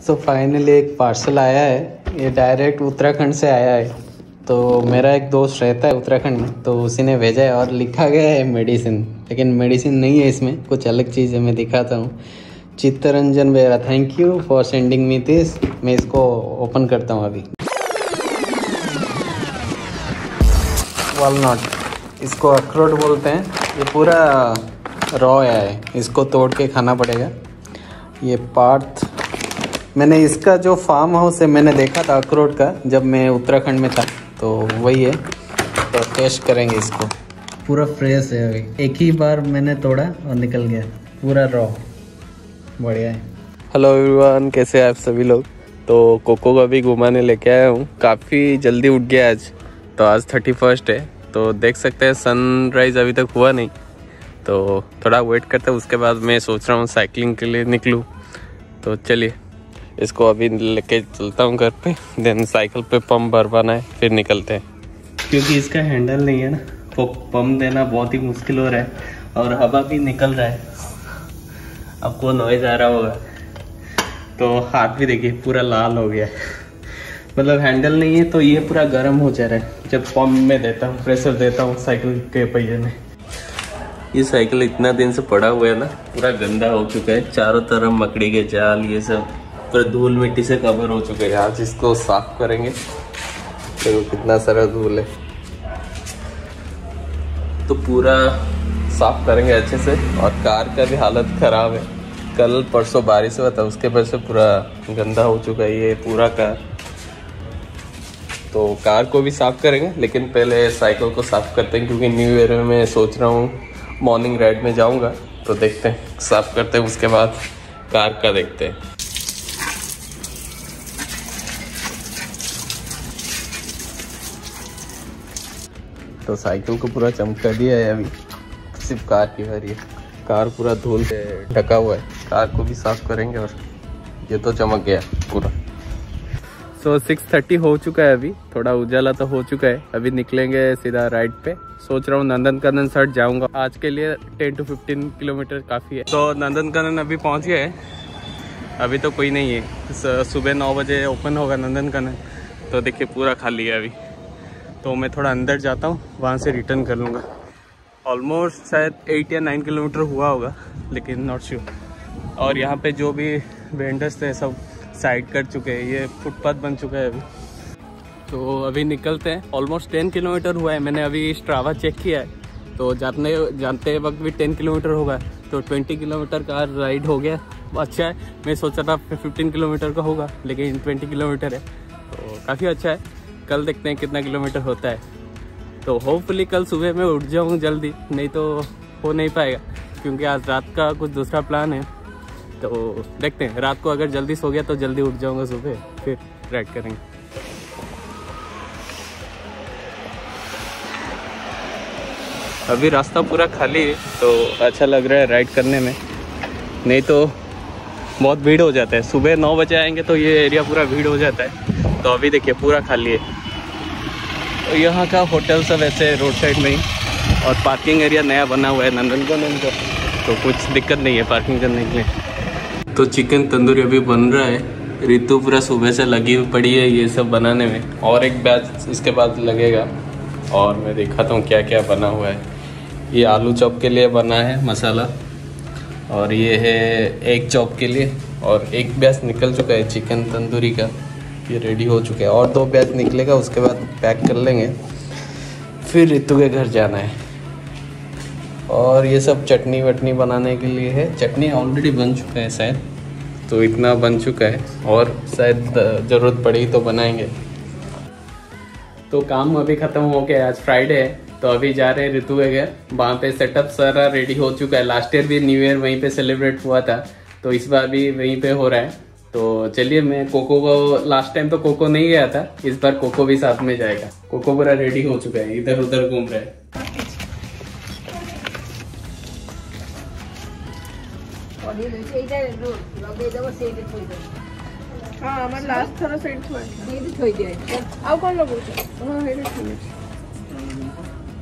So finally एक parcel आया है। ये डायरेक्ट उत्तराखंड से आया है। तो मेरा एक दोस्त रहता है उत्तराखंड में, तो उसी ने भेजा है और लिखा गया है मेडिसिन, लेकिन मेडिसिन नहीं है इसमें, कुछ अलग चीज़ है। मैं दिखाता हूँ। Chittaranjan Bera, thank you for sending me this. मैं इसको ओपन करता हूँ अभी। वॉलनट, इसको अखरोट बोलते हैं। ये पूरा रॉ है, इसको तोड़ के खाना पड़ेगा। ये पार्थ, मैंने इसका जो फार्म हाउस है मैंने देखा था अखरोट का, जब मैं उत्तराखंड में था, तो वही है। तो टेस्ट करेंगे इसको। पूरा फ्रेश है, अभी एक ही बार मैंने तोड़ा और निकल गया, पूरा रॉ, बढ़िया है। हेलो एवरीवन, कैसे हैं आप सभी लोग। तो कोको को अभी घुमाने लेके आया हूँ। काफ़ी जल्दी उठ गया आज, तो आज 31 है। तो देख सकते हैं सनराइज़ अभी तक हुआ नहीं, तो थोड़ा वेट करते हैं। उसके बाद मैं सोच रहा हूँ साइकिलिंग के लिए निकलूँ। तो चलिए इसको अभी लेके चलता हूँ घर पे, देन साइकिल पे पंप भरवाना है, फिर निकलते हैं। क्योंकि इसका हैंडल नहीं है ना, वो पंप देना बहुत ही मुश्किल हो रहा है और हवा भी निकल रहा है। आपको नॉइज आ रहा होगा। तो हाथ भी देखिए पूरा लाल हो गया है। मतलब हैंडल नहीं है तो ये पूरा गर्म हो जा रहा है जब पंप में देता हूँ, प्रेशर देता हूँ साइकिल के पहिए में। ये साइकिल इतना दिन से पड़ा हुआ है ना, पूरा गंदा हो चुका है। चारों तरफ मकड़ी के जाल, ये सब पूरा धूल मिट्टी से कवर हो चुके हैं। आज इसको साफ करेंगे। देखो कितना सारा धूल है, तो पूरा साफ करेंगे अच्छे से। और कार का भी हालत खराब है, कल परसों बारिश हुआ था, उसके वजह से पूरा गंदा हो चुका है ये पूरा कार। तो कार को भी साफ करेंगे, लेकिन पहले साइकिल को साफ करते हैं, क्योंकि न्यू ईयर में मैं सोच रहा हूँ मॉर्निंग राइड में जाऊँगा। तो देखते हैं, साफ करते हैं, उसके बाद कार का देखते हैं। तो साइकिल को पूरा चमका दिया है अभी, सिर्फ कार की बारी है। कार पूरा धूल से ढका हुआ है, कार को भी साफ करेंगे। और ये तो चमक गया पूरा। तो 6:30 हो चुका है, अभी थोड़ा उजाला तो हो चुका है। अभी निकलेंगे सीधा राइड पे। सोच रहा हूँ नंदनकानन साइड जाऊँगा। आज के लिए 10 to 15 किलोमीटर काफ़ी है। तो नंदनकानन अभी पहुँच गए। अभी तो कोई नहीं है, सुबह 9 बजे ओपन होगा नंदनकानन। तो देखिए पूरा खाली है अभी। तो मैं थोड़ा अंदर जाता हूँ, वहाँ से रिटर्न कर लूँगा। ऑलमोस्ट शायद 8 या 9 किलोमीटर हुआ होगा, लेकिन नॉट श्योर। और यहाँ पे जो भी वेंडर्स थे सब साइड कर चुके हैं, ये फुटपाथ बन चुका है अभी। तो अभी निकलते हैं। ऑलमोस्ट 10 किलोमीटर हुआ है, मैंने अभी स्ट्रावा चेक किया है। तो जानते वक्त भी 10 किलोमीटर होगा, तो 20 किलोमीटर का राइड हो गया। अच्छा है, मैं सोचा था 15 किलोमीटर का होगा, लेकिन 20 किलोमीटर है, तो काफ़ी अच्छा है। कल देखते हैं कितना किलोमीटर होता है। तो होपफुली कल सुबह मैं उठ जाऊँ जल्दी, नहीं तो हो नहीं पाएगा, क्योंकि आज रात का कुछ दूसरा प्लान है। तो देखते हैं, रात को अगर जल्दी सो गया तो जल्दी उठ जाऊँगा, सुबह फिर राइड करेंगे। अभी रास्ता पूरा खाली है, तो अच्छा लग रहा है राइड करने में, नहीं तो बहुत भीड़ हो जाता है। सुबह 9 बजे आएंगे तो ये एरिया पूरा भीड़ हो जाता है। तो अभी देखिए पूरा खाली है। तो यहाँ का होटल सब ऐसे रोड साइड में ही, और पार्किंग एरिया नया बना हुआ है नंदनकानन का, तो कुछ दिक्कत नहीं है पार्किंग करने के लिए। तो चिकन तंदूरी अभी बन रहा है। ऋतु पूरा सुबह से लगी हुई पड़ी है ये सब बनाने में, और एक बैच इसके बाद लगेगा। और मैं दिखाता हूँ क्या क्या बना हुआ है। ये आलू चॉप के लिए बना है मसाला, और ये है एग चॉप के लिए। और एक बैच निकल चुका है चिकन तंदूरी का, ये रेडी हो चुका है। और 2 बैच निकलेगा, उसके बाद पैक कर लेंगे, फिर ऋतु के घर जाना है। और ये सब चटनी वटनी बनाने के लिए है। चटनी ऑलरेडी बन चुका है शायद, तो इतना बन चुका है, और शायद ज़रूरत पड़ी तो बनाएंगे। तो काम अभी ख़त्म हो गया, आज फ्राइडे है, तो अभी जा रहे हैं ऋतु के घर। वहाँ पे सेटअप सारा रेडी हो चुका है। लास्ट ईयर भी न्यू ईयर वहीं पे सेलिब्रेट हुआ था, तो इस बार भी वहीं पे हो रहा है। तो चलिए, मैं कोको को, लास्ट टाइम तो कोको नहीं गया था, इस बार कोको भी साथ में जाएगा। कोको पूरा रेडी हो चुका है, इधर उधर घूम रहा है।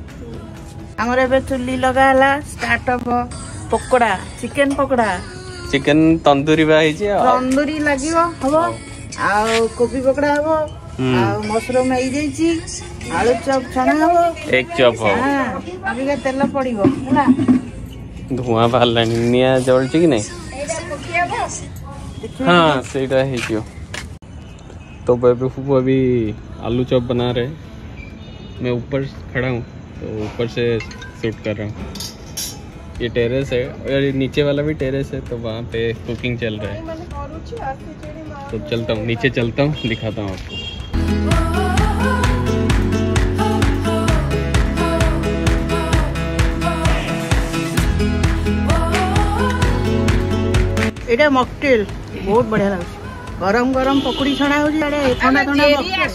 आमर एबे चुल्ली लगाला स्टार्ट हम पकोड़ा, चिकन पकोड़ा चिकन तंदूरी बा ହେଇଛି तंदूरी লাগিব হবো ଆଉ କୋବି ପକୋଡା ହବ ଆଉ ମଶରୁମ ହେଇଯାଇଛି आलू चॉप छाना हबो एक चॉप हो हां अभी का तेल पड़िबो ହେଲା धुआं बाहरलानी निया जळची कि नहीं हाँ ସେଇଟା ହେଇଯିବ तो बेबी अभी आलू चॉप बना रहे मैं ऊपर खड़ा हूँ तो ऊपर से शूट कर रहा हूँ ये टेरेस है और नीचे वाला भी टेरेस है तो वहाँ पे कुकिंग चल रहा है तो चलता हूँ नीचे चलता हूँ दिखाता हूँ आपको एटा मॉकटेल बहुत बढ़िया लाग गरम गरम पकड़ी छणा हो जे ठंडा ठंडा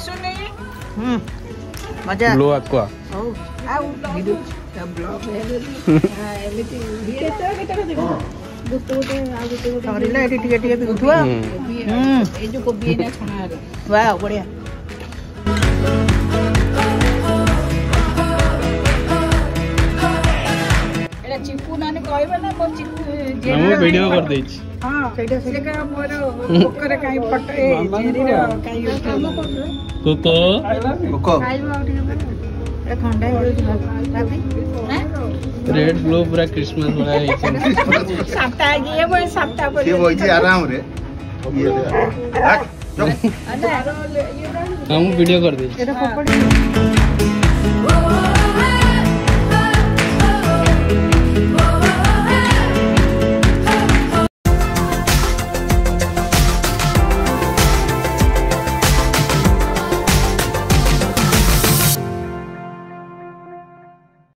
मजा ब्लू एक्वा ओ आ वीडियो ब्लॉग है एमिति केते देखो गुतो गोटे आ गुतो गोटे सरीला एटी टिके टिके बिथुआ ए जो कोबी एना छणा वाह बढ़िया एटा चिकू नाने कहबे ना मोर चिकू हम वीडियो कर देछ हां सेटा सेका मोर ओकर काई फट ए जेरीर काई कोको कोको ठंडा हो रेड ब्लू पूरा क्रिसमस वाला है साप्ताह ये वो साप्ताह पर ये वही आराम रे ये हम वीडियो कर देछ एटा पकड़